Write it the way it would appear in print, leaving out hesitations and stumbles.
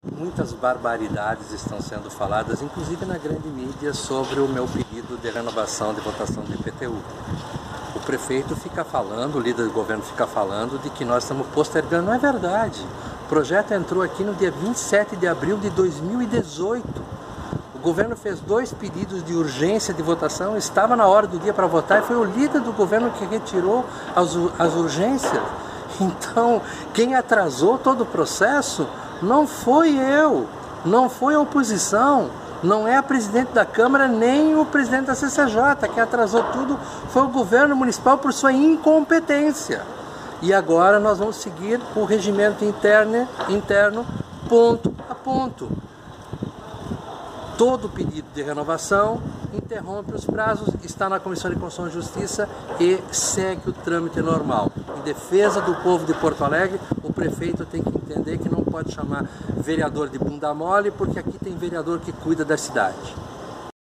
Muitas barbaridades estão sendo faladas, inclusive na grande mídia, sobre o meu pedido de renovação de votação do IPTU. O prefeito fica falando, o líder do governo fica falando de que nós estamos postergando. Não é verdade. O projeto entrou aqui no dia 27 de abril de 2018. O governo fez 2 pedidos de urgência de votação, estava na hora do dia para votar e foi o líder do governo que retirou as urgências. Então, quem atrasou todo o processo não foi eu, não foi a oposição, não é a presidente da Câmara nem o presidente da CCJ. Quem atrasou tudo foi o governo municipal por sua incompetência. E agora nós vamos seguir o regimento interno ponto a ponto. Todo pedido de renovação interrompe os prazos, está na Comissão de Constituição e Justiça e segue o trâmite normal. Em defesa do povo de Porto Alegre, o prefeito tem que entender que não pode chamar vereador de bunda mole, porque aqui tem vereador que cuida da cidade.